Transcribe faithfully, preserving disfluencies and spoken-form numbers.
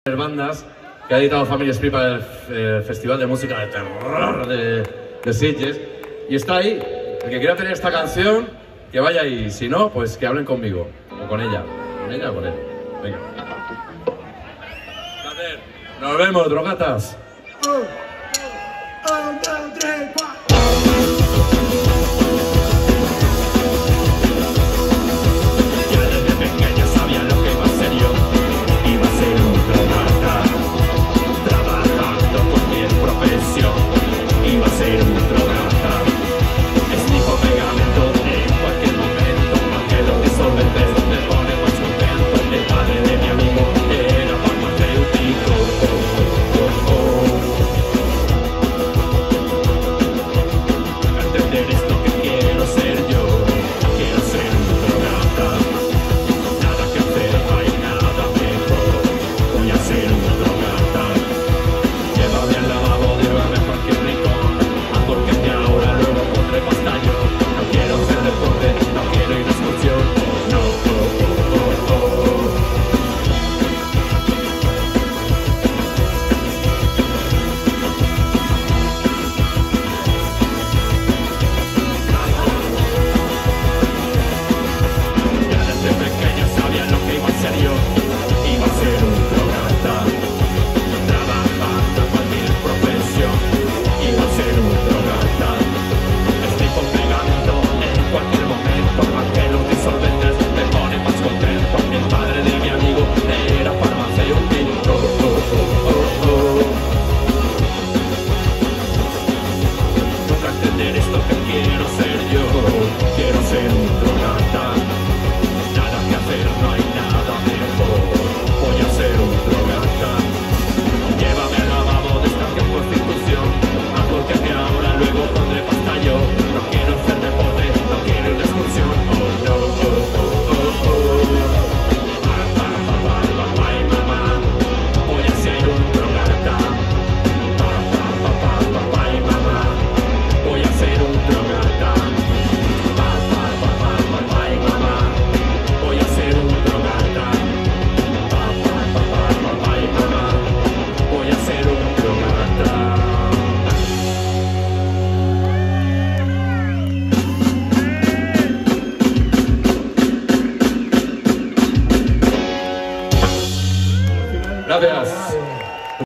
bandas que ha editado Family Split para el eh, Festival de Música de Terror de, de Sitges. Y está ahí. El que quiera tener esta canción, que vaya ahí. Si no, pues que hablen conmigo. O con ella. ¿Con ella o con él? Venga. Nos vemos, drogatas. Oh, oh, oh,